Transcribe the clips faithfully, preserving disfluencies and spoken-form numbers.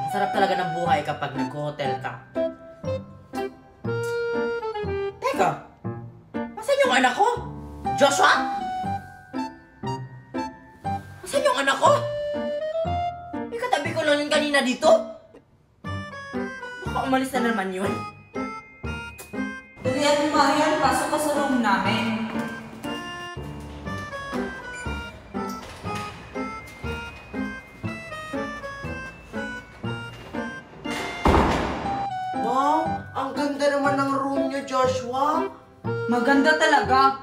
Ang sarap talaga ng buhay kapag nag-hotel ka. Teka, asan yung anak ko? Joshua? Asan yung anak ko? May katabi ko lang yun kanina dito. Baka umalis na naman yun. Dali at Marian, pasok ka sa room namin. Wow, ang ganda naman ng room niyo, Joshua. Maganda talaga.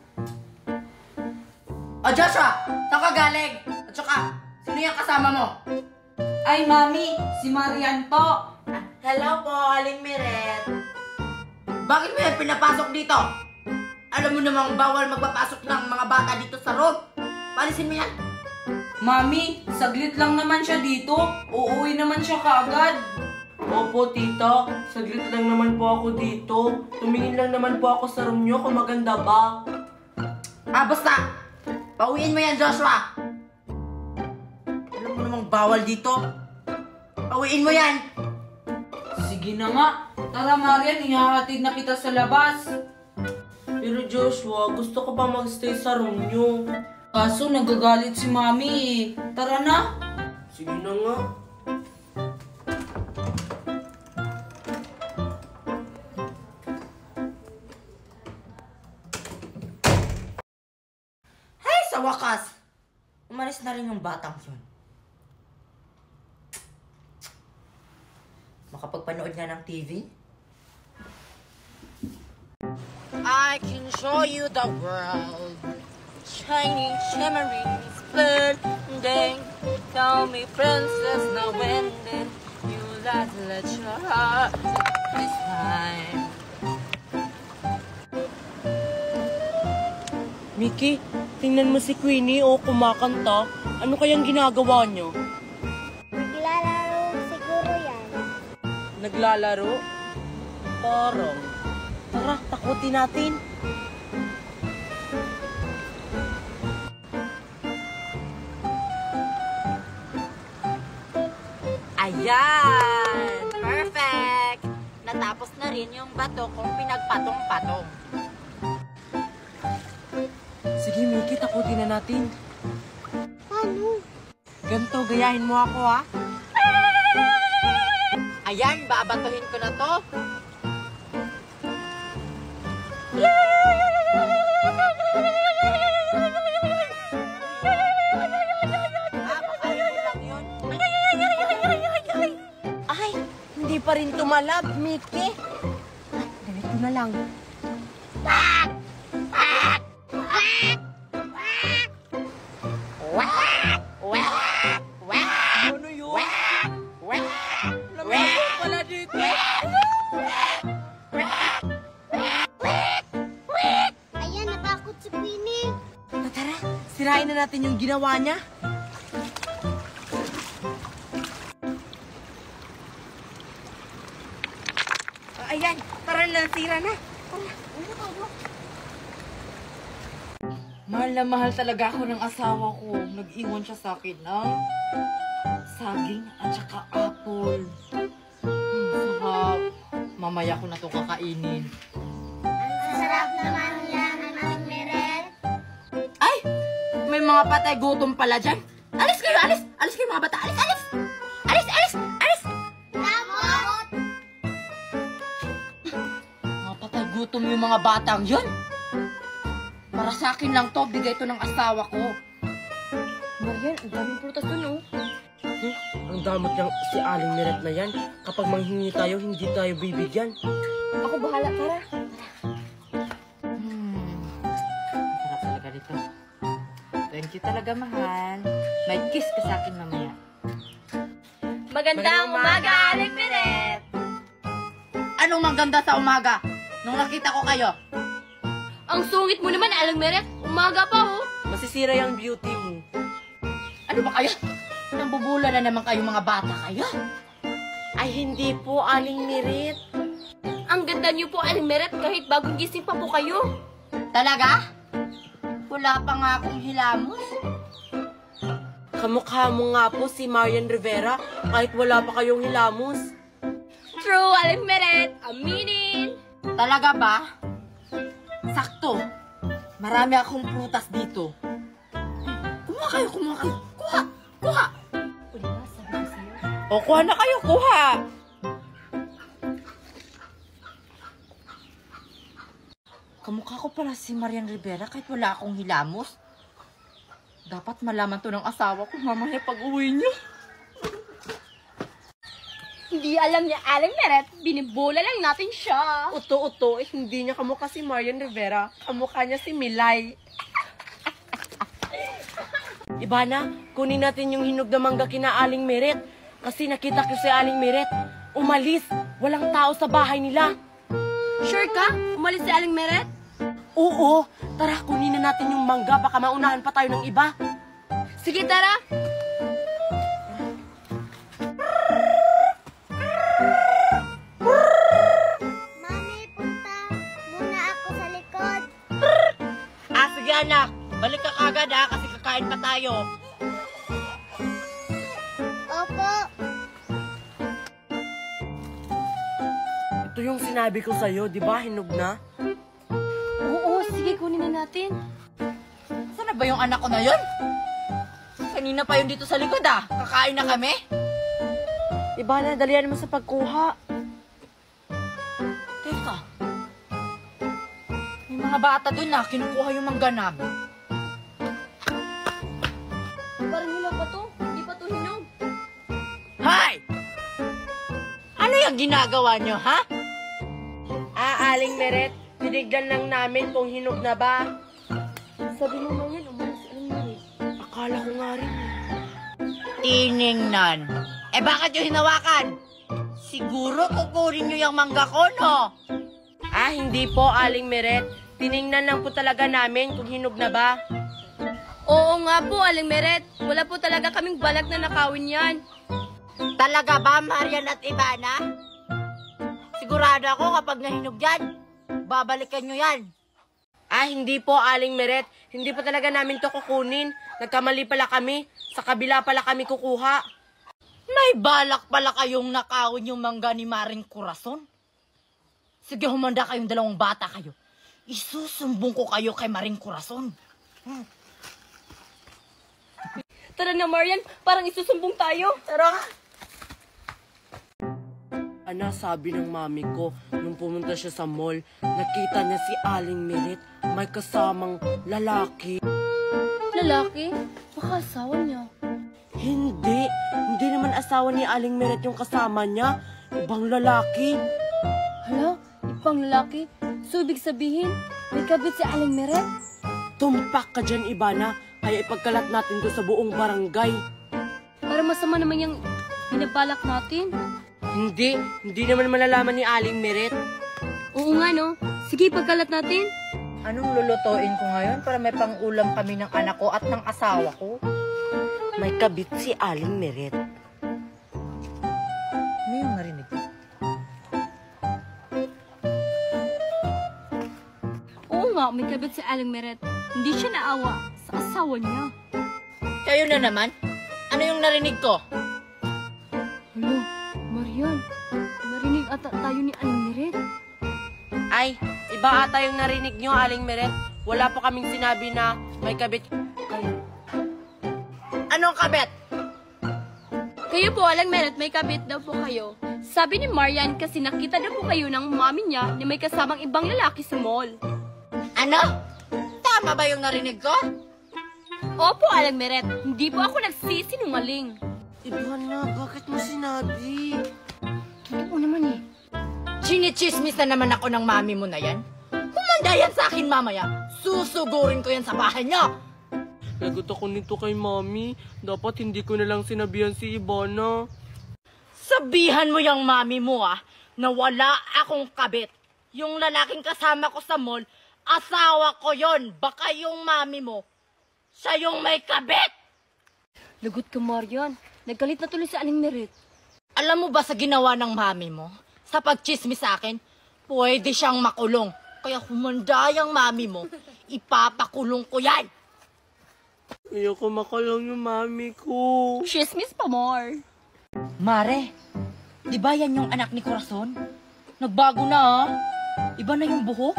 O Joshua, saan ka galing? At saka, sino yung kasama mo? Ay, Mami, si Marian po. Hello po, Aling Miret. Bakit mo yan pinapasok dito? Alam mo namang bawal magpapasok ng mga bata dito sa room. Palisin mo yan. Mami, saglit lang naman siya dito. Uuwi naman siya kaagad. Opo, tita. Saglit lang naman po ako dito. Tumingin lang naman po ako sa room nyo kung maganda ba. Ah, basta. Pauwiin mo yan, Joshua. Alam mo namang bawal dito. Pauwiin mo yan. Sige na nga. Tara, Marian, ihahatid na kita sa labas. Pero Joshua, gusto ko pa magstay sa room nyo. Kaso nagagalit si Mami eh. Tara na. Sige na nga. Hey, sa wakas. Umalis na rin yung batang yun. Makapagpanood nga ng T V? I can show you the world. Shining, shimmering, splendid. Tell me, princess, now when did you last let your heart this time? Mickey, tingnan mo si Queenie o kumakanta. Ano kayang ginagawa nyo? Naglalaro siguro yan. Naglalaro? Parang. Tara, takutin natin. Ayan! Perfect! Natapos na rin yung bato kung pinagpatong-patong. Sige, Mickey, takutin na natin. Paano? Ganto, gayahin mo ako, ha? Ayan, babatuhin ko na to. Ay, hindi pa rin tumalab, Mickey. Ganito na lang. Ano yun? Lamig ko pala dito. Ayan, natakot si Queenie. Tara, sirain na natin yung ginawa niya. Ayan, tara na, sira na. Mahal na mahal talaga ako ng asawa ko. Nag-iwan siya sa akin ng saging at saka apple. Hmm, sarap. Mamaya ko na ito kakainin. Ang sarap naman yan, Aling Miret. Ay! May mga patay gutom pala dyan. Alis kayo, alis! Alis kayo mga bata, alis, alis! Alis, alis, alis! Lamot! Mga patay gutom yung mga batang yun. Para sa akin lang to, bigay to ng asawa ko. Marian, ang daming prutas dun, oh. Hmm, ang damot niyang si Aling Miret na yan. Kapag manghingi tayo, hindi tayo bibigyan. Ako bahala, tara. Hmm. Sarap talaga dito. Thank you talaga, mahal. May kiss ka sa akin mamaya. Magandang umaga, Aling Miret. Anong maganda sa umaga? Nung nakita ko kayo. Ang sungit mo naman, Aling Miret. Umaga pa, oh. Masisira yung beauty mo. Ano ba kayo? Nambubula na naman kayo mga bata kayo. Ay, hindi po, Aling Miret. Ang ganda niyo po, Aling Miret, kahit bagong gising pa po kayo. Talaga? Wala pa nga akong hilamos. Kamukha mo nga po si Marian Rivera kahit wala pa kayong hilamos. True, Aling Meret. Aminin. Talaga ba? Sakto. Marami akong prutas dito. Kumuha kayo, kumuha kayo. Kuha, kuha. O, kuha na kayo, kuha! Kamukha ko pala si Marian Rivera kahit wala akong hilamos. Dapat malaman to ng asawa ko mamaya pag-uwi niya. Hindi alam niya, Aling Meret. Binibola lang natin siya. Uto-uto, eh, hindi niya kamukha si Marian Rivera. Kamukha niya si Milay. Ibana, kunin natin yung hinog na mangga kina Aling Meret. Kasi nakita ko si Aling Meret. Umalis. Walang tao sa bahay nila. Sure ka? Umalis si Aling Meret? Oo. Tara, kunin na natin yung mangga. Baka maunahan pa tayo ng iba. Sige, tara. Mami, punta muna ako sa likod. Ah, sige anak. Balik ka kagad ha, kasi kakain pa tayo. Opo. Ito yung sinabi ko sa'yo, di ba? Hinog na? Oo, sige, kunin na natin. Saan na ba yung anak ko na yun? Kanina pa yun dito sa likod ah. Kakain na kami. Ibana, dalihan mo sa pagkuha. Teka. May mga bata dun na, kinukuha yung mangga namin. Parang hinog pa to. Hindi pa to hinog. Hay! Ano yung ginagawa nyo, ha? Ah, Aling Meret, tinignan lang namin kung hinog na ba. Sabi mo man yan, umalis si Aling Meret. Akala ko nga rin. Tiningnan. Eh bakit yung hinawakan? Siguro kukunin nyo yung mangga ko, no? Ah, hindi po, Aling Meret. Tiningnan lang po talaga namin kung hinog na ba. Oo nga po, Aling Meret. Wala po talaga kaming balak na nakawin yan. Talaga ba, Marian at Ibana? Sigurado ako kapag nahinog yan, babalikan nyo yan. Ah, hindi po, Aling Meret. Hindi pa talaga namin to kukunin. Nagkamali pala kami. Sa kabila pala kami kukuha. May balak pala kayong nakawin yung mangga ni Maring Corazon? Sige, humanda kayong dalawang bata kayo. Isusumbong ko kayo kay Maring Corazon. Hmm. Tara na, Marian. Parang isusumbong tayo. Tara. Ana, sabi ng mami ko, nung pumunta siya sa mall, nakita niya si Aling Meret may kasamang lalaki. Lalaki? Baka asawa niya. Hindi. Hindi naman asawa ni Aling Meret yung kasama niya. Ibang lalaki. Hala, ibang lalaki. So, ibig sabihin, may kabit si Aling Meret? Tumpak ka dyan, Ibana. Kaya ipagkalat natin to sa buong barangay. Para masama naman yung binabalak natin. Hindi. Hindi naman malalaman ni Aling Meret. Oo nga, no? Sige, pagkalat natin. Anong lulutuin ko ngayon para may pang-ulam kami ng anak ko at ng asawa ko? May kabit si Aling Meret. Ano yung narinig? Oo nga, may kabit si Aling Meret. Hindi siya naawa sa asawa niya. Kayo na naman? Ano yung narinig ko? Hala, Marian. Narinig ata tayo ni Aling Meret. Ay, iba ata yung narinig nyo, Aling Meret. Wala po kaming sinabi na may kabit kayo. Anong kabet? Kayo po, Aling Meret, may kabit daw po kayo. Sabi ni Marian kasi nakita daw po kayo ng mami niya na may kasamang ibang lalaki sa mall. Ano? Tama ba yung narinig ko? Opo, Aling Meret. Hindi po ako nagsisinungaling. Ibana, bakit mo sinabi? Totoo naman eh. Chinichismis na naman ako ng mami mo na yan. Humanda yan sa akin mamaya. Susugurin ko yan sa bahay niyo. Lagot ako nito kay mami. Dapat hindi ko na lang sinabihan si Ibana. Sabihan mo yung mami mo ah, na wala akong kabit. Yung lalaking kasama ko sa mall, asawa ko yon. Baka yung mami mo, siya yung may kabit. Lagot ka, Marian. Nagkalit na tuloy si Aling Meret. Alam mo ba sa ginawa ng mami mo? Sa pagchismis sa akin, pwede siyang makulong. Kaya humanda yung mami mo, ipapakulong ko yan. Ayoko makulong yung mami ko. Chismis pa more. Mare, di ba yan yung anak ni Corazon? Nagbago na ah. Iba na yung buhok.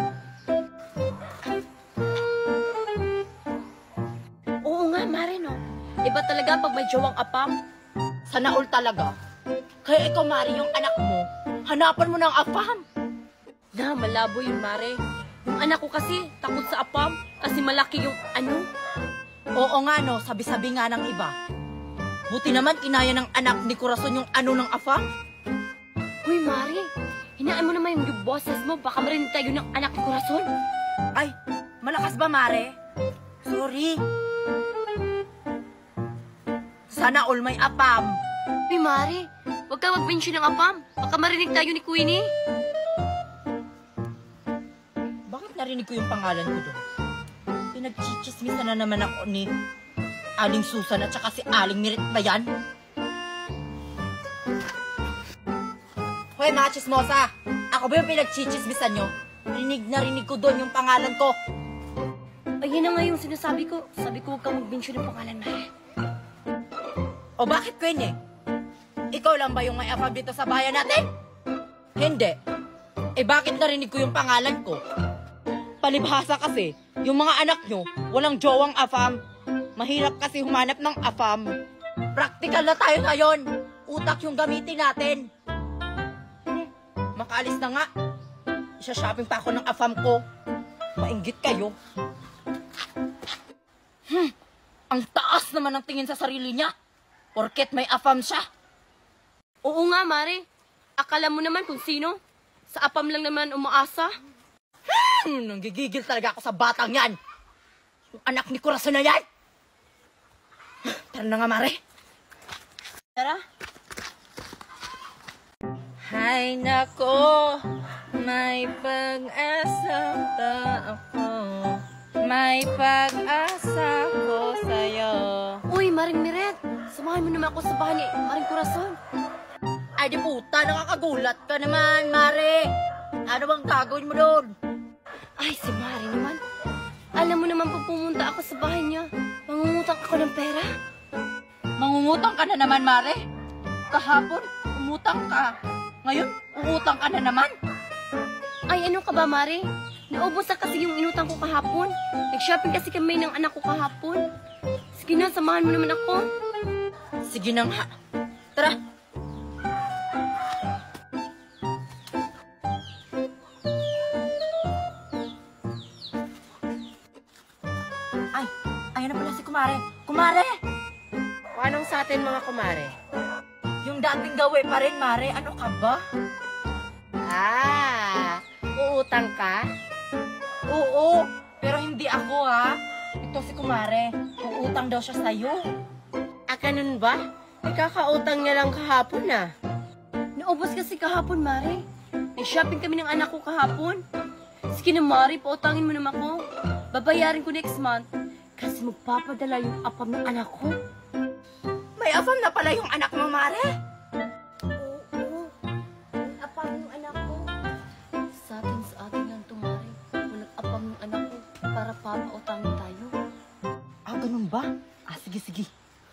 Oo nga, Mare, no? Iba talaga pag may jowang apam. Sana all talaga. Kaya ikaw, Mare, yung anak mo, hanapan mo ng afam. Na, malabo yun, Mare. Yung anak ko kasi, takot sa apam. Kasi malaki yung ano. Oo nga no, sabi-sabi nga ng iba. Buti naman kinaya ng anak ni Corazon yung ano ng afam. Uy, Mare, hinaan mo naman yung boses mo. Baka marinig tayo ng anak ni Corazon. Ay, malakas ba, Mare? Sorry. Sana all may apam. Uy, Mare, huwag ka mag-mention ng apam. Baka marinig tayo ni Queenie. Bakit narinig ko yung pangalan ko doon? Pinagchichismisan na naman ako ni Aling Susan at saka si Aling Mirit ba yan? Hoy, mga chismosa! Ako ba yung pinagchichismisan nyo? Rinig na rinig ko doon yung pangalan ko. Ayun na nga yung sinasabi ko. Sabi ko huwag kang mag-mention ng pangalan, Mare. O bakit, Queen eh? Ikaw lang ba yung may afam dito sa bayan natin? Hindi. Eh bakit narinig ko yung pangalan ko? Palibhasa kasi, yung mga anak nyo, walang jowang afam. Mahirap kasi humanap ng afam. Practical na tayo ngayon. Utak yung gamitin natin. Hmm, makaalis na nga. Isa-shopping pa ako ng afam ko. Mainggit kayo. Hmm, ang taas naman ng tingin sa sarili niya. Porket may afam siya. Oo nga, Mare. Akala mo naman kung sino. Sa apam lang naman umaasa. Hmm, nanggigigil talaga ako sa batang yan. Yung anak ni Corazon na yan. Tara na nga, Mare. Tara. Hay nako, may pag-asa pa ako. May pag-asa ko sa'yo. Uy, Maring Miret. Samahan mo naman ako sa bahay ni Maring Corazon. Ay di puta, nakakagulat ka naman, Mare. Ano bang gagawin mo doon? Ay, si Mare naman. Alam mo naman pag pumunta ako sa bahay niya, mangungutang ako ng pera. Mangungutang ka na naman, Mare. Kahapon, umutang ka. Ngayon, uutang ka na naman. Ay, ano ka ba, Mare? Naubos na kasi yung inutang ko kahapon. Nag-shopping kasi kami ng anak ko kahapon. Sige na, samahan mo naman ako. Sige na nga. Tara. Ay, ayan na pala si Kumare. Kumare! Anong sa atin mga kumare? Yung dating gawin pa rin, Mare. Ano ka ba? Ah, uutang ka? Oo, pero hindi ako ha. Ito si Kumare. Uutang daw siya sa'yo. Ah, ganun ba? Ikakautang niya lang kahapon na. Naubos kasi kahapon, Mare. Nag-shopping kami ng anak ko kahapon. Sige na, Mare, pautangin mo naman ako. Babayarin ko next month. Kasi magpapadala yung apam ng anak ko. May afam na pala yung anak mo, Mare. Oo, yung apam ng anak ko. Sa atin, sa atin lang ito, Mare. Walang apam ng anak ko para papautangin tayo. Ah, ganun ba? Ah, sige, sige.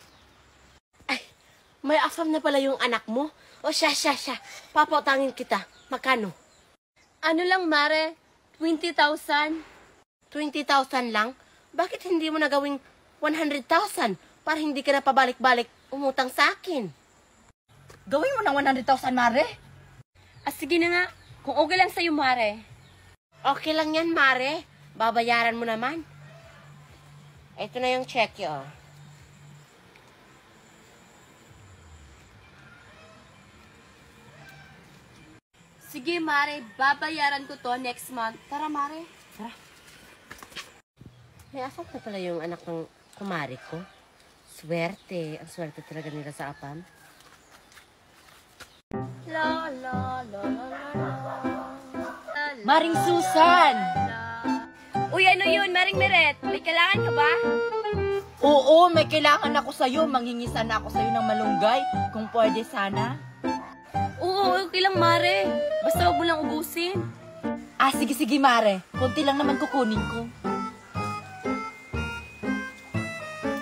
May afam na pala yung anak mo? O siya, siya, siya. Papautangin kita. Magkano? Ano lang, Mare? twenty thousand. twenty thousand lang? Bakit hindi mo na gawing one hundred thousand para hindi ka na pabalik-balik umutang sa akin? Gawin mo ng one hundred thousand, Mare. Ah, sige na nga. Kung okay lang sa'yo, Mare. Okay lang yan, Mare. Babayaran mo naman. Ito na yung check yo. Sige, Mare. Babayaran ko to next month. Tara, Mare. Tara. May afam na pala yung anak ng kumari ko. Swerte. Ang swerte talaga nila sa apam. La, la, la, la, la, la. La, Maring Susan! la. Uy, ano yun, Maring Meret? May kailangan ka ba? Oo, may kailangan ako sa'yo. Manghingi sana ako sa'yo ng malunggay. Kung pwede sana. Oo, okay lang, Mare. Basta huwag mo lang ubusin. Ah, sige, sige, Mare. Kunti lang naman kukunin ko.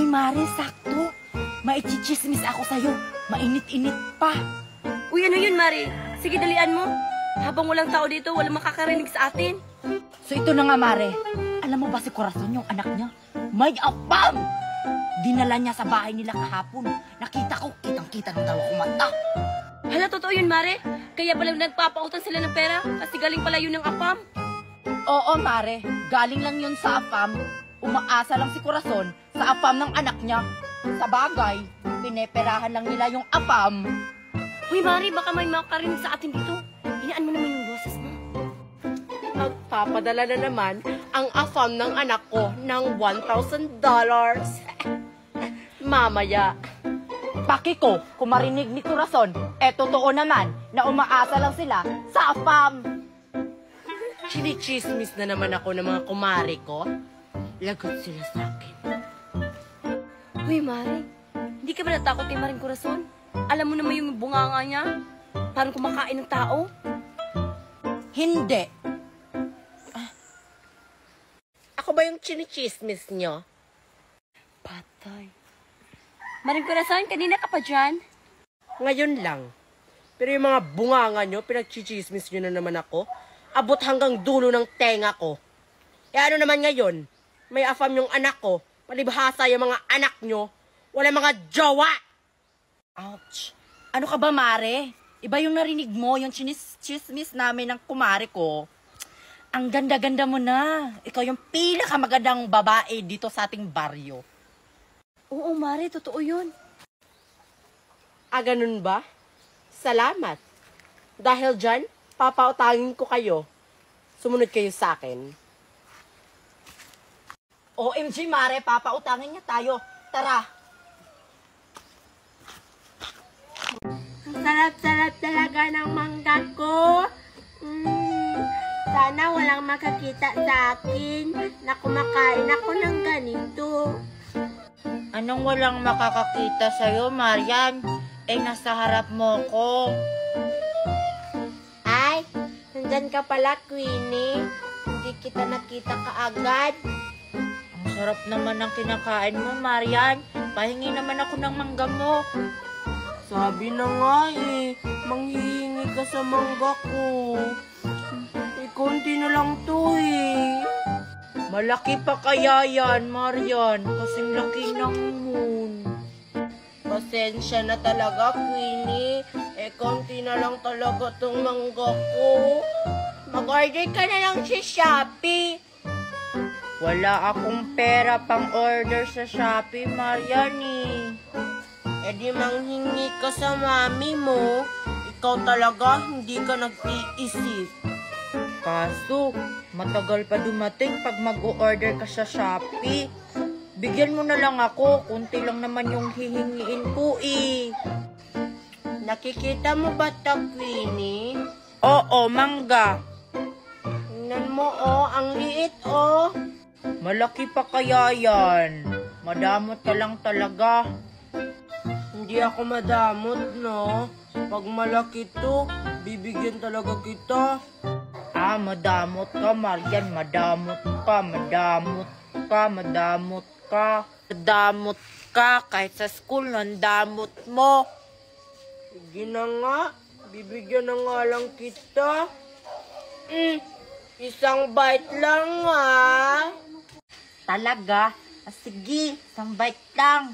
Uy, Mare, sakto. Maichichismis ako sa'yo. Mainit-init pa. Uy, ano yun, Mari? Sige, dalian mo. Habang walang tao dito, walang makakarinig sa atin. So ito na nga, Mare. Alam mo ba si Corazon, yung anak niya? May apam! Dinala niya sa bahay nila kahapon. Nakita ko, kitang-kita ng dalawa kumanta. Hala, totoo yun, Mare? Kaya pala nagpapautang sila ng pera kasi galing pala yun ng apam. Oo, Mare. Galing lang yun sa apam. Umaasa lang si Corazon sa apam ng anak niya. Sa bagay, pineperahan lang nila yung apam. Uy, Mari, baka may makakarinig sa atin dito. Hinaan mo naman yung boses mo. Magpapadala na naman ang afam ng anak ko ng one thousand dollars. Mamaya. Paki ko, kung marinig ni Corazon, eh totoo naman na umaasa lang sila sa apam. Chinichismis na naman ako ng mga kumari ko. Lagot sila sa akin. Uy, Mari, hindi ka ba natakot kay Maring Corazon? Alam mo naman yung bunganga niya? Parang kumakain ng tao? Hindi. Ako ba yung chinichismis nyo? Patay. Maring Corazon, kanina ka pa dyan? Ngayon lang. Pero yung mga bunganga nyo, pinagchichismis nyo na naman ako. Abot hanggang dulo ng tenga ko. E ano naman ngayon? May afam yung anak ko. Palibhasa yung mga anak nyo. Wala mga jowa! Ouch. Ano ka ba, Mare? Iba yung narinig mo, yung chinis chismis namin ng kumare ko. Ang ganda-ganda mo na. Ikaw yung pinakamagandang babae dito sa ating baryo. Oo, Mari, totoo yun. Ah, ganun ba? Salamat. Dahil dyan, papautangin ko kayo. Sumunod kayo sa akin. O M G, Mare, papautangin niya tayo. Tara. Ang sarap-sarap talaga ng mangga ko. Mm, sana walang makakita sa akin na kumakain ako ng ganito. Anong walang makakakita sa'yo, Marian? Eh, nasa harap mo ko. Ay, nandyan ka pala, Queenie. Hindi kita nakita kaagad. Ang sarap naman ng kinakain mo, Marian. Pahingi naman ako ng mangga mo. Sabi na nga eh, manghihingi ka sa mangga ko. Eh, konti na lang to eh. Malaki pa kaya yan, Marian. Kasing laki ng moon. Pasensya na talaga, Queenie. Eh, konti na lang talaga tong mangga ko. Mag-order ka na lang sa Shopee. Wala akong pera pang order sa Shopee, Marian eh. Eh di manghingi ka sa mami mo. Ikaw talaga hindi ka nag-iisip. Kaso, matagal pa dumating pag mag-o-order ka sa Shopee. Bigyan mo na lang ako, kunti lang naman yung hihingiin ko eh. Nakikita mo ba ito, Queenie? Oo, mangga. Tingnan mo oh, ang liit oh. Malaki pa kaya yan. Madamot ka lang talaga. Hindi ako madamot, no? Pag malaki to, bibigyan talaga kita. Ah, madamot ka, Marian. Madamot ka, madamot ka, madamot ka. Madamot ka, kahit sa school, nandamot mo. Sige na nga, bibigyan na nga lang kita. Mm, isang bite lang ah. Talaga? Ah, sige, isang bite lang.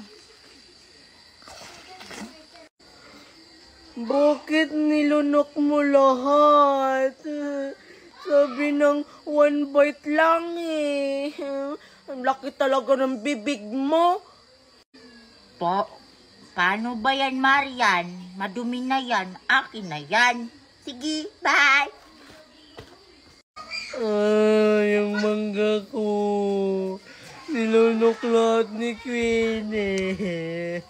Bakit nilunok mo lahat? Sabi ng one bite lang eh. Ang laki talaga ng bibig mo. Po, paano ba yan, Marian? Madumi na yan. Akin na yan. Sige, bye! Ay, yung mangga ko. Nilunok lahat ni Queenie.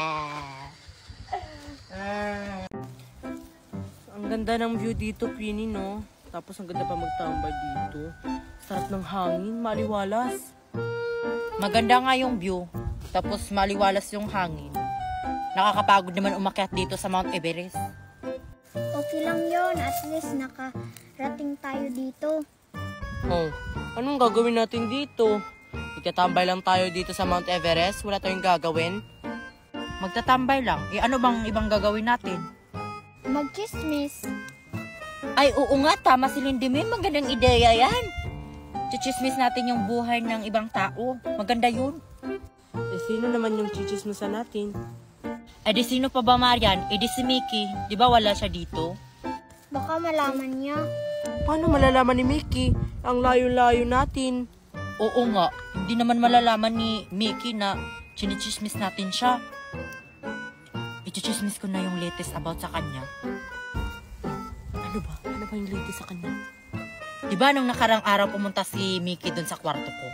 Ang ganda ng view dito, Queenie, no? Tapos ang ganda pa magtambay dito. Sarap ng hangin, maliwalas. Maganda nga yung view. Tapos maliwalas yung hangin. Nakakapagod naman umakyat dito sa Mount Everest. Okay lang yon, at least nakarating tayo dito. Oh, anong gagawin natin dito? Ito Magtatambay lang tayo dito sa Mount Everest? Wala tayong gagawin? Magtatambay lang. Eh ano bang ibang gagawin natin? Magchismis. Ay, oo nga, tama si Lindy May. Magandang ideya yan. Chichismis natin yung buhay ng ibang tao. Maganda yun. Eh, sino naman yung chichismisan natin? Eh di sino pa ba, Marian? Eh di si Mickey. Di ba wala siya dito? Baka malaman niya. Paano malalaman ni Mickey? Ang layo-layo natin. Oo nga. Hindi naman malalaman ni Mickey na chinichismis natin siya. Ichichismis ko na yung latest about sa kanya. Ano ba? Ano ba yung latest sa kanya? Di ba nung nakarang araw pumunta si Mickey dun sa kwarto ko?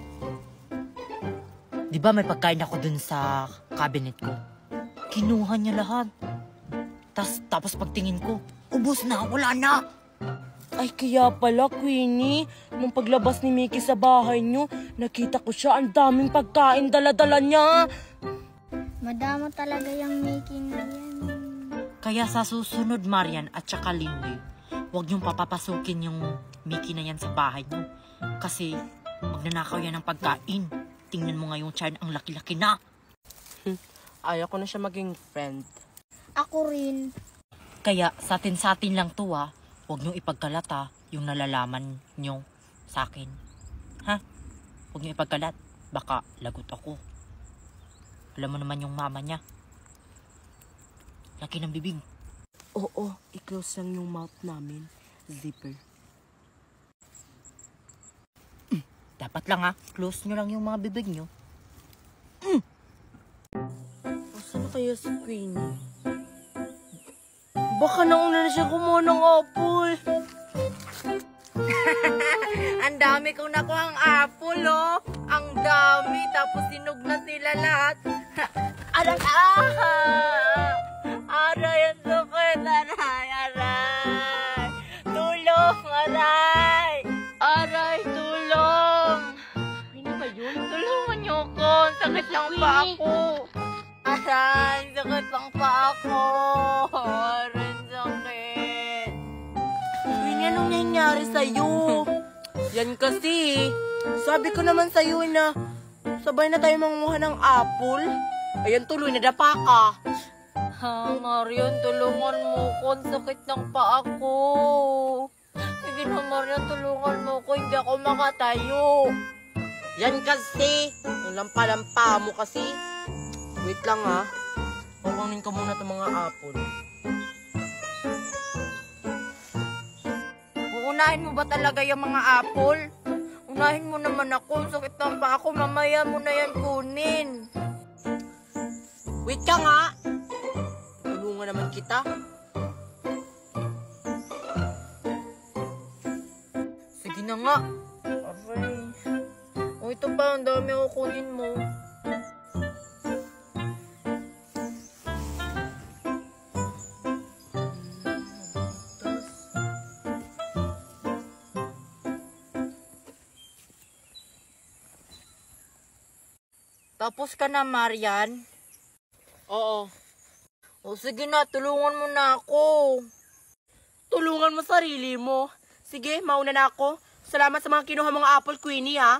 Di ba may pagkain ako dun sa cabinet ko? Kinuha niya lahat. Tas, tapos pagtingin ko, ubos na, wala na. Ay, kaya pala, Queenie, nung paglabas ni Mickey sa bahay niyo, nakita ko siya, ang daming pagkain dala-dala niya. Madamo talaga yung Mickey na yan. Kaya sa susunod, Marian at saka Lindy, huwag niyong papapasukin yung Mickey na yan sa bahay niyo. Kasi magnanakaw yan ng pagkain. Tingnan mo nga yung tiyan, ang laki-laki na. Ayaw ko na siya maging friend. Ako rin. Kaya sa atin-sa-atin lang to ha. Huwag niyong ipagkalat ha, yung nalalaman niyo sa akin. Ha? Huwag niyong ipagkalat. Baka lagot ako. Alam mo naman yung mama niya. Laki ng bibig. Oo, i-close lang yung mouth namin. Zipper. Mm, dapat lang ha, close niyo lang yung mga bibig niyo. Mm. Saan kaya si Queenie? Baka nauna na siya kumuha ng apple. Ang dami kong nakuha ang apple, oh. Ang dami. Tapos sinog na sila lahat. Aray, ah! Aray, ang sakit. Aray, aray. Tulong, aray. Aray, tulong. Ano ba yun? Tulungan niyo ko. Ang sakit lang pa ako. Aray, sakit lang pa ako. Aray, sakit. Queenie, anong nangyari sa'yo? Yan kasi, sabi ko naman sa'yo na sabay na tayo manguha ng apple. Ayan, tuloy na dapa ka. Ha, Marian, tulungan mo ko. Ang sakit ng paa ko. Sige na, Marian, tulungan mo ko. Hindi ako makatayo. Yan kasi, yung lampa-lampa mo kasi. Wait lang ha. Kukunin ko muna itong mga apple. Uunahin mo ba talaga yung mga apple? Unahin mo naman ako. Ang sakit ng paa ko. Mamaya mo na yan kunin. Wait ka nga. Tulungan naman kita. Sige na nga. Aray. O ito pa, ang dami ako kunin mo. Tapos ka na, Marian? Oo. O sige na, tulungan mo na ako. Tulungan mo sarili mo. Sige, mauna na ako. Salamat sa mga kinuha mong apple, Queenie, ha?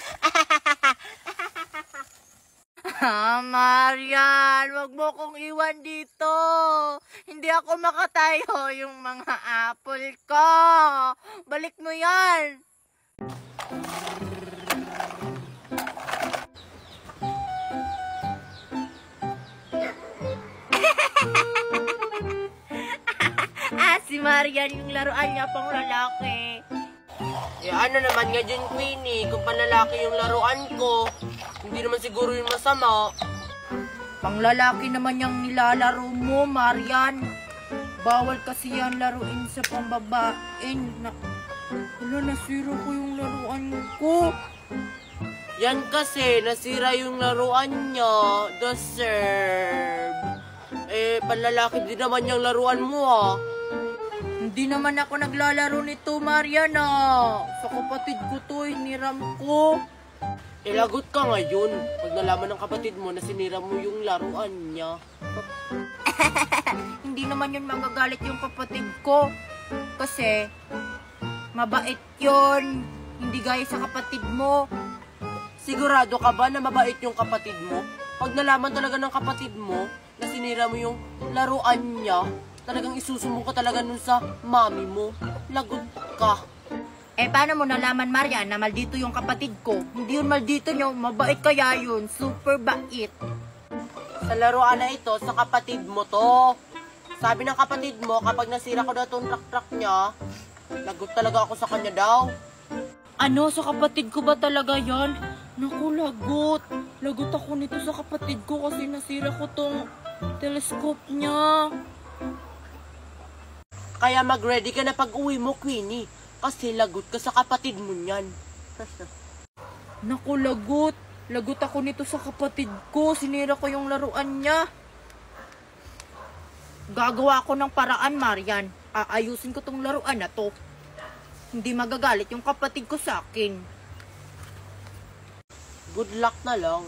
Ah, Marian, wag mo kong iwan dito. Hindi ako makatayo yung mga apple ko. Balik mo yan. Ah, si Marian yung laruan niya pang lalaki. Eh, ano naman nga dyan, Queenie? Kung panlalaki yung laruan ko, hindi naman siguro yung masama. Pang lalaki naman yung nilalaro mo, Marian. Bawal kasi yan laruin sa pambabain. Na, wala, nasira ko yung laruan ko. Yan kasi, nasira yung laruan niya. Deserve. Eh, panlalaki din naman yung laruan mo, ha? Hindi naman ako naglalaro nito, Marian, ah. Sa kapatid ko to, hiniram ko. Eh, lagot ka ngayon. Pag nalaman ng kapatid mo na sinira mo yung laruan niya. Hindi naman yun magagalit yung kapatid ko. Kasi, mabait yun. Hindi gaya sa kapatid mo. Sigurado ka ba na mabait yung kapatid mo? Pag nalaman talaga ng kapatid mo na sinira mo yung laruan niya, talagang isusumbong ka talaga nun sa mami mo. Lagot ka. Eh, paano mo nalaman, Marian, na maldito yung kapatid ko? Hindi yun maldito nyo, mabait kaya yun. Super bait. Sa laruan na ito, sa kapatid mo to. Sabi ng kapatid mo, kapag nasira ko daw itong truck-truck niya, lagot talaga ako sa kanya daw. Ano, sa kapatid ko ba talaga yan? Naku, lagot. Lagot ako nito sa kapatid ko kasi nasira ko tong telescope niya. Kaya mag-ready ka na pag-uwi mo, Queenie. Kasi lagot ka sa kapatid mo niyan. Naku, lagot. Lagot ako nito sa kapatid ko. Sinira ko yung laruan niya. Gagawa ko ng paraan, Marian. Aayusin ko tong laruan na to. Hindi magagalit yung kapatid ko sa akin. Good luck na lang.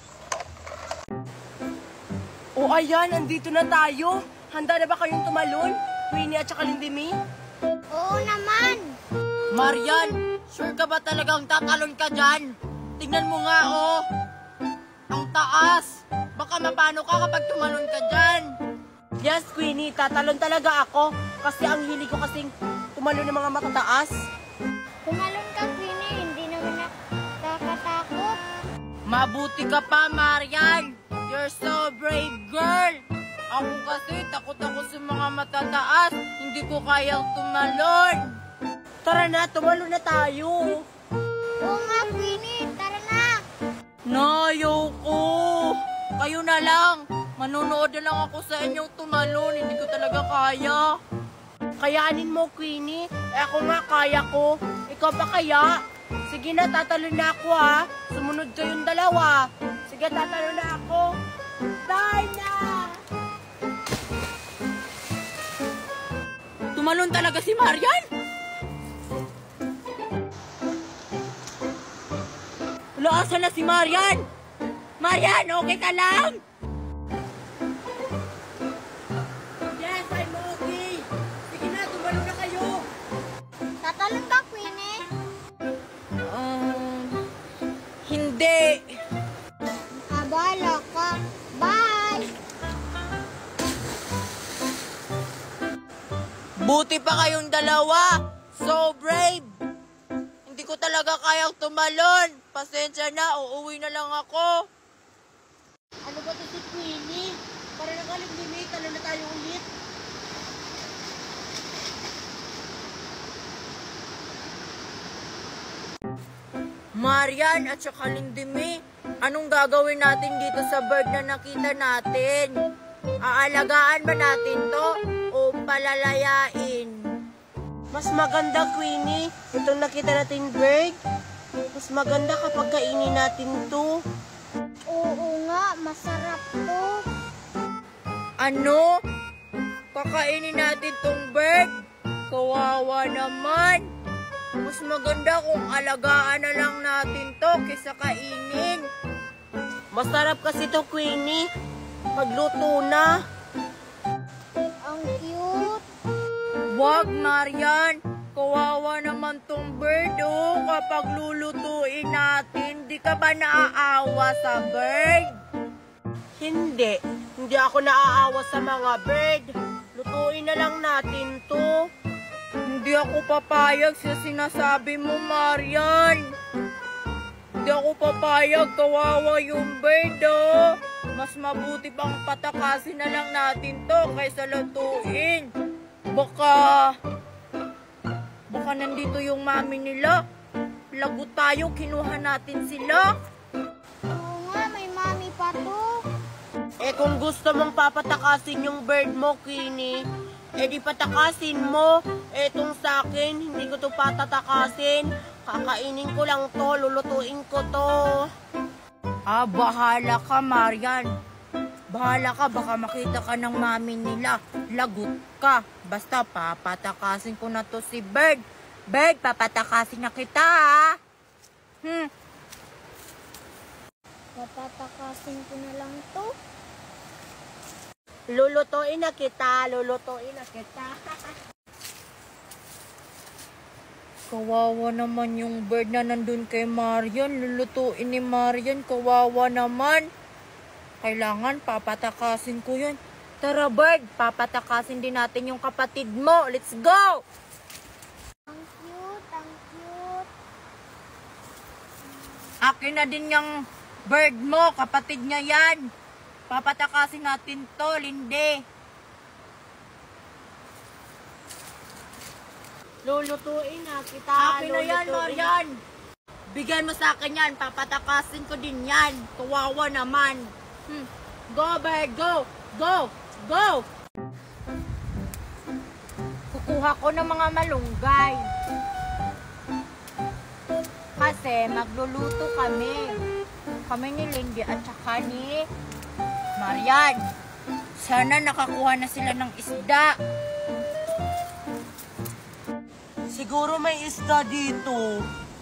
O ayan, andito na tayo. Handa na ba kayong tumalon? Queenie at saka Lindimi? Oo naman. Marian, sure ka ba talagang tatalon ka dyan? Tingnan mo nga, oh. Ang taas. Baka mapano ka kapag tumalon ka dyan. Yes, Queenie, tatalon talaga ako. Kasi ang hilig ko kasing tumalon ng mga matataas. Tumalon ka, Queenie. Hindi naman nakakatakot. Mabuti ka pa, Marian. You're so brave, girl. Ako kasi takot ako sa mga matataas. Hindi ko kayang tumalon. Tara na, tumalon na tayo. Oo nga, Queenie. Tara na. Nayo ko. Kayo na lang. Manonood na lang ako sa inyong tumalon. Hindi ko talaga kaya. Kayanin mo, Queenie. Eh ako nga, kaya ko. Ikaw pa kaya? Sige na, tatalon na ako ha. Sumunod kayong dalawa. Sige, tatalon na ako. Die na! Tumalon talaga si Marian? Wala, asan na si Marian? Marian, okay ka lang? Yes, I'm okay. Sige na, tumalon na kayo. Tatalon ka, Queenie. Um, hindi. Abala ka. Bye. Buti pa kayong dalawa. So brave. Hindi ko talaga kayang tumalon. Pasensya na, uuwi na lang ako. Ano ba ito si Queenie? Para nakalimlimit, talon na tayo ulit. Marian at saka Lindimi, anong gagawin natin dito sa bird na nakita natin? Aalagaan ba natin to o palalayain? Mas maganda, Queenie, itong nakita natin bird. Mas maganda kapag kainin natin to. Oo nga, masarap to. Ano? Kakainin natin tong bird? Kawawa naman. Mas maganda kung alagaan na lang natin to kaysa kainin. Masarap kasi to, Queenie. Pagluto na. Ang cute. Wag, Marian. Kawawa naman tong bird, oh. Kapag lulutuin natin, di ka ba naaawa sa bird? Hindi. Hindi ako naaawa sa mga bird. Lutuin na lang natin to. Hindi ako papayag sa sinasabi mo, Marian. Hindi ako papayag. Kawawa yung bird, oh. Mas mabuti pang patakasin na lang natin to kaysa lutuin. Baka... Baka nandito yung mami nila. Lagot tayo, kinuha natin sila. Oo nga, may mami pa to. Eh kung gusto mong papatakasin yung bird mo, Queenie, eh di patakasin mo. Etong sa akin, hindi ko to patatakasin. Kakainin ko lang to, lulutuin ko to. Ah, bahala ka, Marian. Bahala ka, baka makita ka ng mami nila. Lagot ka. Basta papatakasin ko na to si Bird. Bird, papatakasin na kita, ha? Hmm. Papatakasin ko na lang to. Lulutuin na kita, lulutuin na kita. Kawawa naman yung bird na nandun kay Marian. Lulutuin ni Marian. Kawawa naman. Kailangan papatakasin ko yun. Tara, bird. Papatakasin din natin yung kapatid mo. Let's go! Ang cute, ang cute. Akin na din yung bird mo. Kapatid niya yan. Papatakasin natin to, Lindy. Lulutuin na kita. Akin na yan, lulutuin. Marian. Bigyan mo sa akin yan. Papatakasin ko din yan. Kawawa naman. Hmm. Go, bird. Go. Go. Go. Kukuha ko ng mga malunggay. Kasi magluluto kami. Kami ni Lindy at saka ni Marian. Sana nakakuha na sila ng isda. Siguro may isda dito.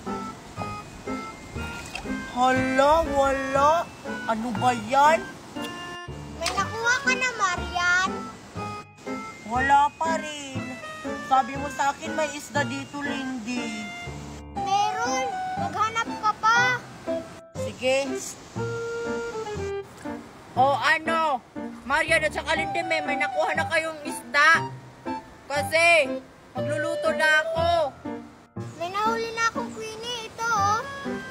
Hala, wala. Ano ba yan? May nakuha ka na, Marian. Wala pa rin. Sabi mo sa akin may isda dito, Lindy. Meron. Maghanap ka pa. Sige. O ano? Marian at saka Lindy, may, may nakuha na kayong isda. Kasi magluluto na ako. May nahuli na akong Queenie. Ito, oh.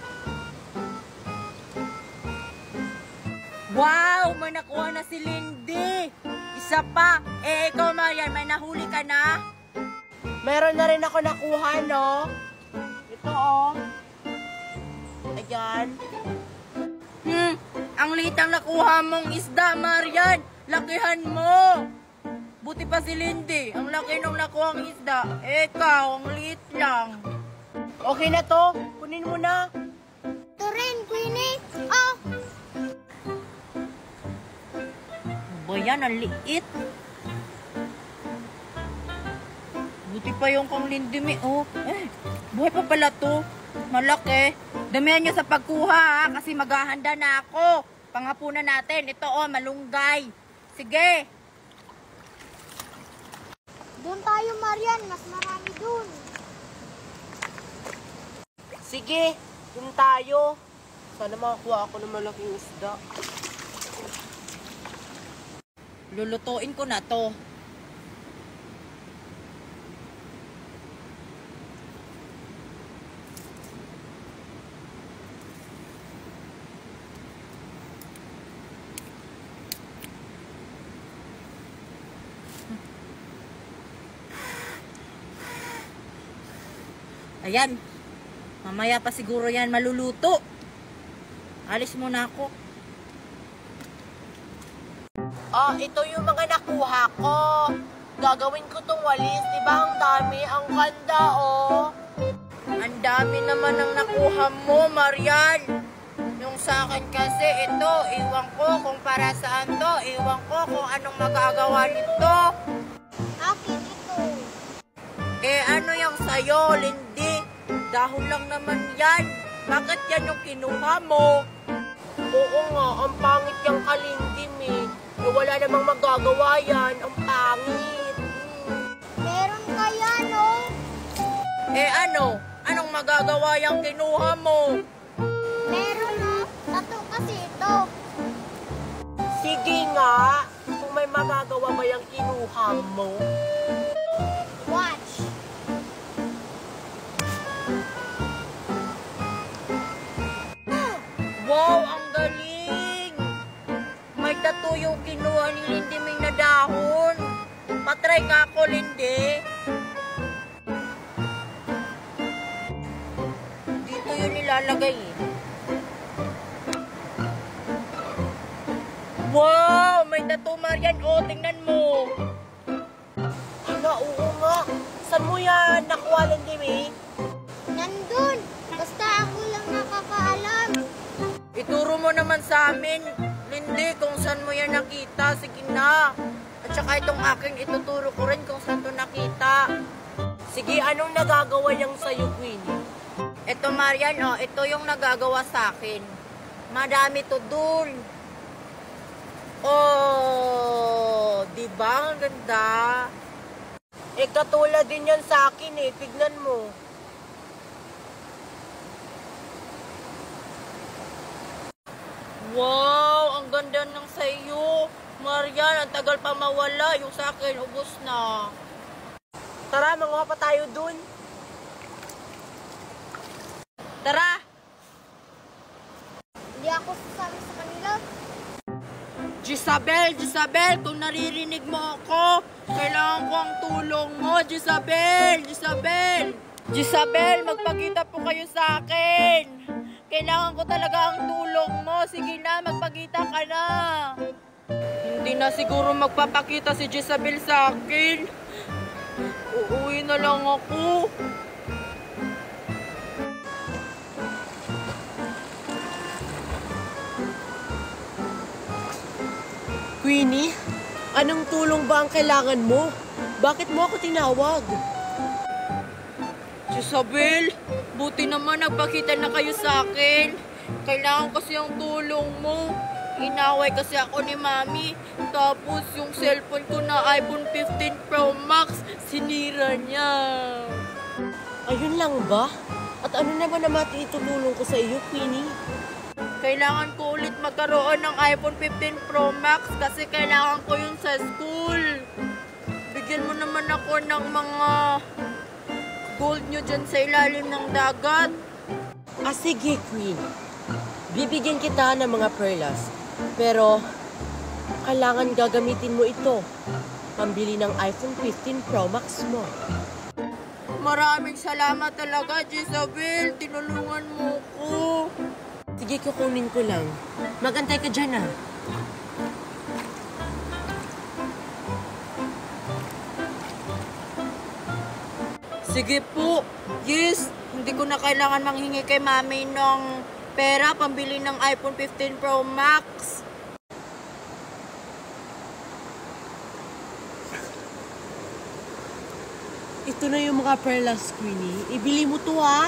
Wow! May nakuha na si Lindy. Isa pa. Eh, ikaw, Marian, may nahuli ka na? Meron na rin ako nakuha, no? Ito, oh. Ayan. Hmm, ang litang nakuha mong isda, Marian. Lakihan mo. Buti pa si Lindy. Ang laki nung nakuha ang isda. Ikaw, ang liit lang. Okay na to. Kunin mo na. Ito rin, Queenie. Oh, Ba yan, ang liit. Buti pa yung kang Lindy, mi. Oh, eh, buhay pa pala to. Malaki. Damihan niyo sa pagkuha, ha, kasi maghahanda na ako. Pangapunan natin. Ito, oh, malunggay. Sige. doon tayo, Marian. Mas marami doon. Sige, dun tayo. Sana makakuha ako ng malaking isda. Lulutuin ko na to. Ayan. Mamaya pa siguro yan maluluto. Alis muna ako. Ah, ito yung mga nakuha ko. Gagawin ko tong walis. Diba ang dami? Ang ganda, oh. Ang dami naman ang nakuha mo, Marian. Yung sa akin kasi, ito, iwan ko kung para saan to. Iwan ko kung anong magagawa nito. Akin ito. Eh, ano yung sayo, Lindy? Dahon lang naman yan. Bakit yan yung kinuha mo? Oo nga, ang pangit yung kalindim eh. Eh, wala namang magagawa yan. Ang pangit. Hmm. Meron kaya, no? Eh, ano? Anong magagawa yung kinuha mo? Meron, no? Tato kasi ito. Sige nga, kung may magagawa ba yung kinuha mo. Watch. Wow, ang galing! May tattoo yung kinuha ni Lindy Ming na dahon. Patry nga ako, Lindy. Dito yun nilalagay eh. Wow! May tattoo, Marian. O, tingnan mo. Hala, oo nga. Saan mo yan nakuha, Lindy, eh? Nandun. Basta ako lang nakakaalam. Ituro mo naman sa amin, Lindy, kung saan mo yan nakita. Sige na. At saka itong akin, ituturo ko rin kung saan to nakita. Sige, anong nagagawa niyang sa'yo, Queenie? Ito, Marian, oh, ito yung nagagawa sa akin. Madami to dun. Oh, di ba? Ang ganda. Eh, katulad din yan sa akin eh. Tignan mo. Wow, ang ganda ng sa'yo. Marian, ang tagal pa mawala. Yung sa akin, ubos na. Tara, manguha pa tayo dun. Tara! Hindi ako sasama sa kanila. Jezabel, Jezabel, kung naririnig mo ako, kailangan ko ang tulong mo, Jezabel, Jezabel. Jezabel, magpakita po kayo sa akin. Kailangan ko talaga ang tulong mo. Sige na, magpakita ka na. Hindi na siguro magpapakita si Jezabel sa akin. Uuwi na lang ako. Queenie, anong tulong ba ang kailangan mo? Bakit mo ako tinawag? Jezabel, buti naman nagpakita na kayo sa akin. Kailangan kasi ang tulong mo. Inaway kasi ako ni Mami. Tapos yung cellphone ko na iPhone fifteen Pro Max, sinira niya. Ayun lang ba? At ano naman naman itutulong ko sa iyo, Queenie? Kailangan ko ulit magkaroon ng iPhone fifteen Pro Max kasi kailangan ko yun sa school. Bigyan mo naman ako ng mga gold nyo dyan sa ilalim ng dagat. Ah, sige, Queen. Bibigyan kita ng mga perlas. Pero, kailangan gagamitin mo ito. Pambili ng iPhone fifteen Pro Max mo. Maraming salamat talaga, Jezabel. Tinulungan mo ko. Sige, kukunin ko lang. Magantay ka dyan, ah. Sige po. Yes, hindi ko na kailangan manghingi kay Mami ng pera pambili ng iPhone fifteen Pro Max. Ito na yung mga perlas, Queenie. Ibili mo to, ha?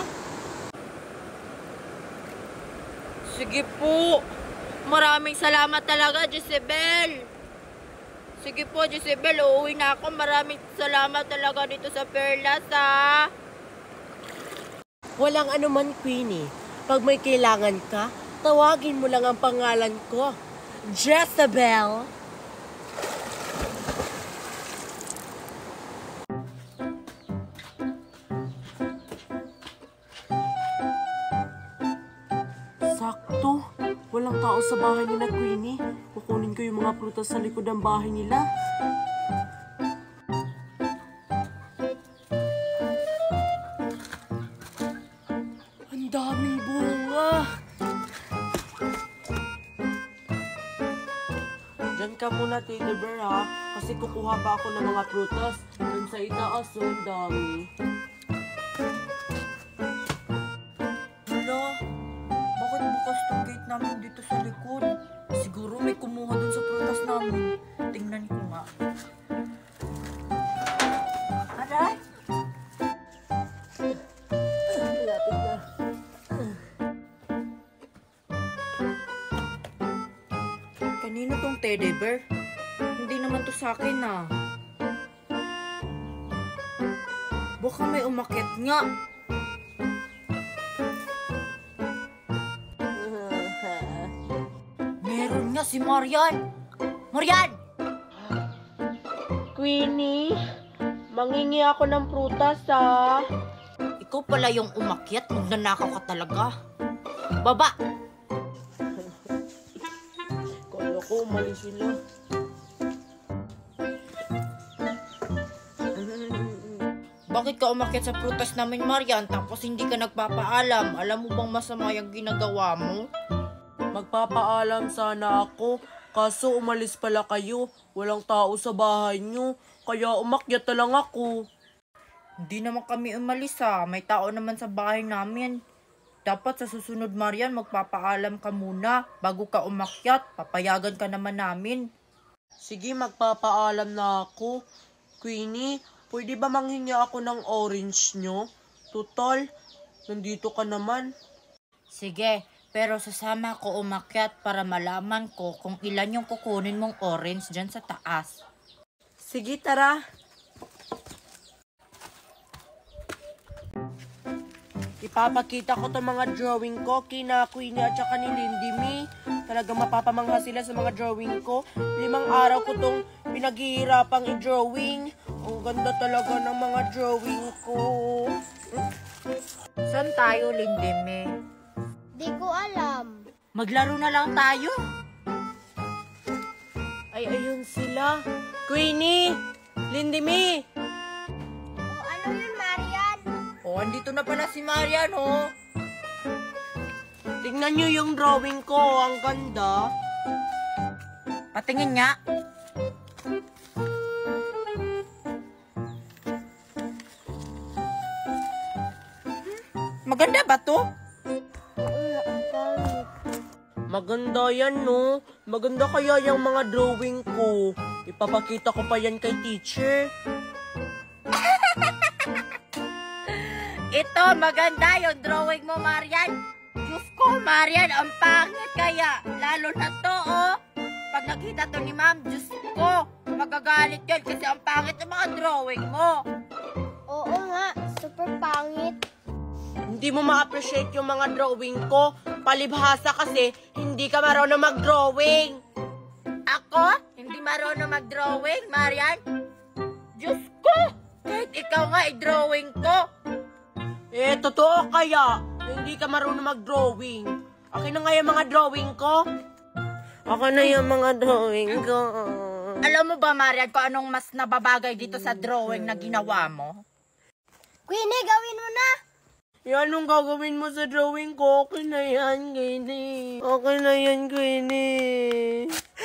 Sige po. Maraming salamat talaga, Jezabel. Sige po, Jezabel. Uuwi na ako. Maraming salamat talaga dito sa perlas, ha? Walang anuman, Queenie. Pag may kailangan ka, tawagin mo lang ang pangalan ko. Jezabel. Sakto. Walang tao sa bahay nila, Queenie. Kukunin ko yung mga prutas sa likod ng bahay nila. Ang daming bunga. Diyan ka muna, Tito Bear, ha? Kasi kukuha pa ako ng mga prutas. Dun sa itaas, so ang dami. Hala, bakit bukas tong gate namin dito sa likod? Siguro may kumuha dun sa prutas namin. Tingnan ko nga. Aray! Malapit na. Kanino tong teddy bear? Hindi naman to sa akin, ah. Baka may umakyat nga. Meron nga si Marian. Marian! Queenie, mangingi ako ng prutas, ha? Ikaw pala yung umakyat. Magnanakaw ka talaga. Baba! Kala ko, mali sila. Bakit ka umakyat sa prutas namin, Marian, tapos hindi ka nagpapaalam? Alam mo bang masama yung ginagawa mo? Magpapaalam sana ako, kaso umalis pala kayo. Walang tao sa bahay nyo, kaya umakyat na lang ako. Hindi naman kami umalis, ha. May tao naman sa bahay namin. Dapat sa susunod, Marian, magpapaalam ka muna bago ka umakyat. Papayagan ka naman namin. Sige, magpapaalam na ako. Queenie, pwede ba manghingi ako ng orange nyo? Tutal, nandito ka naman. Sige, pero sasama ko umakyat para malaman ko kung ilan yung kukunin mong orange dyan sa taas. Sige, tara. Ipapakita ko to mga drawing ko kina Queenie at saka ni Lindy Me. Talagang mapapamangha sila sa mga drawing ko. Limang araw ko tong pinaghihirapang i-drawing. Ang ganda talaga ng mga drawing ko. Saan tayo, Lindy Me? Di ko alam. Maglaro na lang tayo. Ay, ayun sila. Queenie! Lindy Me! O ano yun, Marian? Oh, andito na pala si Marian, oh. Tingnan nyo yung drawing ko. Ang ganda. Patingin nga. Maganda ba to? Maganda yan, no? Maganda kaya yung mga drawing ko. Ipapakita ko pa yan kay teacher. Ito, maganda yung drawing mo, Marian. Diyos ko, Marian, ang pangit kaya. Lalo na to, oh. Pag nakita to ni ma'am, Diyos ko, magagalit yan kasi ang pangit ng mga drawing mo. Oo nga, super pangit. Hindi mo ma-appreciate yung mga drawing ko. Palibhasa kasi, hindi ka marunong mag-drawing. Ako? Hindi marunong mag-drawing, Marian? Diyos ko! Kahit ikaw nga i-drawing ko. Eh, totoo kaya, hindi ka marunong mag-drawing. Akin na nga yung mga drawing ko. Akin na yung mga drawing ko. Alam mo ba, Marian, kung anong mas nababagay dito sa drawing na ginawa mo? Queenie, gawin mo na. Yan anong gagawin mo sa drawing ko. Okay na yan, Queenie. Okay na yan, Queenie.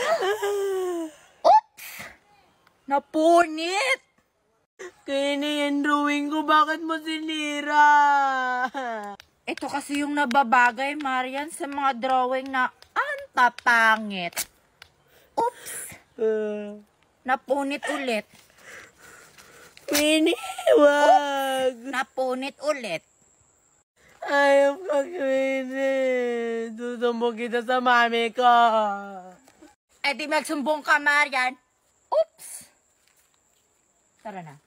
Napunit! Queenie, yung drawing ko, bakit mo sinira? Ito kasi yung nababagay, Marian, sa mga drawing na ang papangit. Oops! Uh, Napunit ulit. Queenie, wag. Napunit ulit. Ayaw ka, Queenie. Susumbong kita sa mami ko. Eh di magsumbong ka, Marian. Oops! Tara na.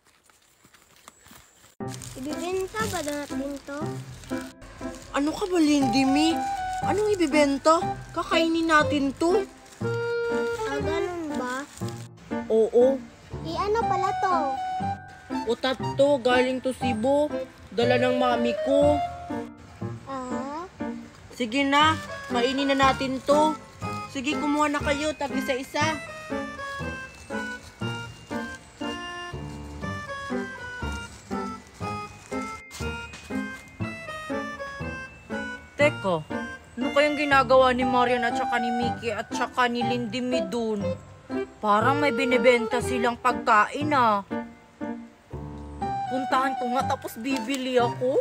Ibibenta ba natin to? Ano ka ba, Lindy Me? Anong ibibenta? Kakainin natin to. Ah, ganun ba? Oo. I ano pala to? Utat to, galing to Cebu. Dala ng mami ko. Ah? Sige na, kainin na natin to. Sige, kumuha na kayo, tag isa-isa. Teko, ano kayang ginagawa ni Marian at saka ni Mickey at saka ni Lindy Me dun? Parang may binibenta silang pagkain ah. Puntahan ko nga tapos bibili ako.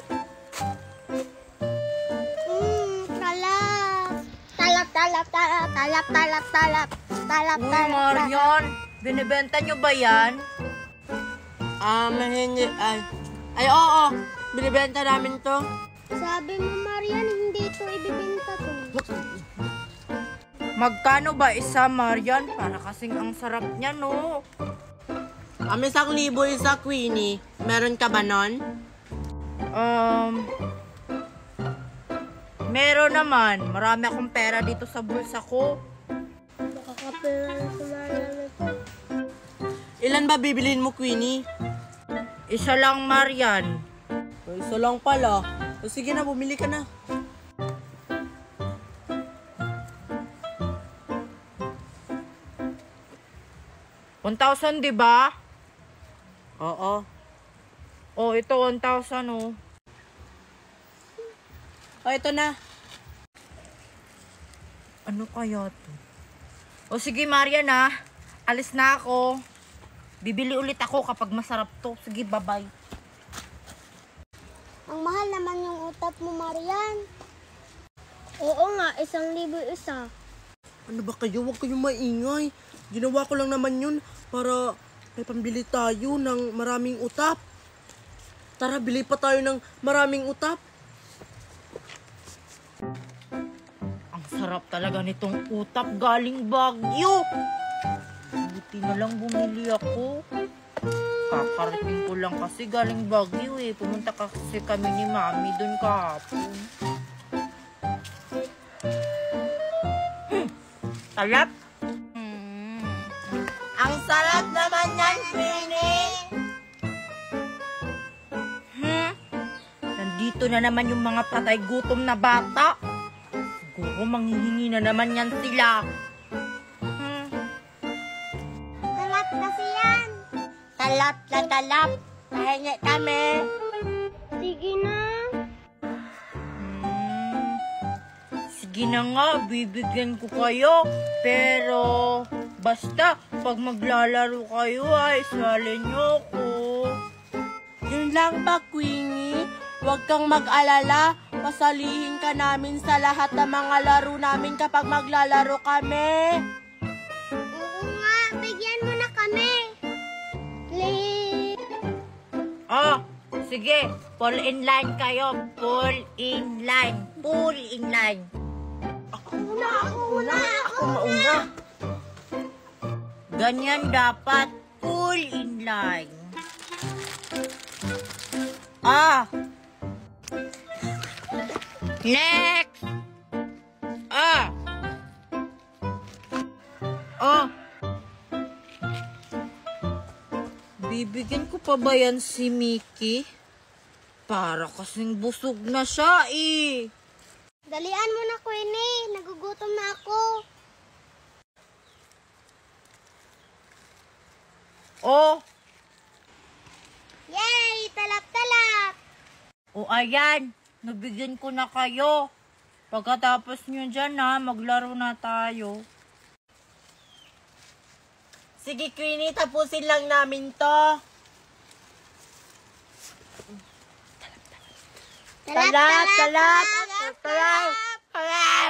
Mmm, talap. Talap, talap, talap, talap, talap, talap. Talap, Uy, talap, talap. Marian, binibenta nyo ba yan? Ah, mahingi. Ay, ay oo. Binibenta namin to. Sabi mo, Marian, hindi to ibibenta to. Magkano ba isa, Marian? Para kasing ang sarap niya, no? Ang isang libo isa, Queenie. Meron ka ba nun? Um, meron naman. Marami akong pera dito sa bulsa ko. Makakapera na si Marian ito. Ilan ba bibilin mo, Queenie? Isa lang, Marian. Ay, isa lang pala. O, sige na, bumili ka na. one thousand, di ba? Oo. Oh, ito one thousand, oh. O, ito na. Ano kaya to? O sige, Marian, ah. Alis na ako. Bibili ulit ako kapag masarap to. Sige, bye-bye. Ang mahal naman yung utak mo, Marian. Oo nga, isang libo isa. Ano ba kayo? Huwag kayong maingay. Ginawa ko lang naman yun para may pambili tayo ng maraming utap. Tara, bili pa tayo ng maraming utap. Ang sarap talaga nitong utap galing Baguio. Buti na lang bumili ako. Kakarating ko lang kasi galing Baguio eh. Pumunta kasi kami ni Mami dun kahapon. Hmm. Sarap. Hmm. Ang sarap naman yan, Queenie. Hmm. Nandito na naman yung mga patay gutom na bata. Siguro manghihingi na naman yan sila. Hmm. Talap kasi yan. Talap na talap. Pahingi kami. Sige na. Hmm. Sige na nga, bibigyan ko kayo. Pero, basta, pag maglalaro kayo ay isali niyo ko. Yun lang ba, Queenie? Huwag kang mag-alala. Pasalihin ka namin sa lahat ng mga laro namin kapag maglalaro kami. Oo nga, bigyan mo na kami. Please. Oh, sige, fall in line kayo. Fall in line. Fall in line. Ako muna, ako muna, ako mauna. Ganyan dapat. Fall in line. Ah. Next. Ah. Oh. Bibigyan ko pa ba yan si Mickey? Para kasing busog na siya eh. Dalian mo na, Queenie. Nagugutom na ako. Oh. Yay! Talap-talap! O ayan, nabigyan ko na kayo. Pagkatapos nyo dyan ha, maglaro na tayo. Sige, Queenie, tapusin lang namin to. Talap, talap, talap, talap.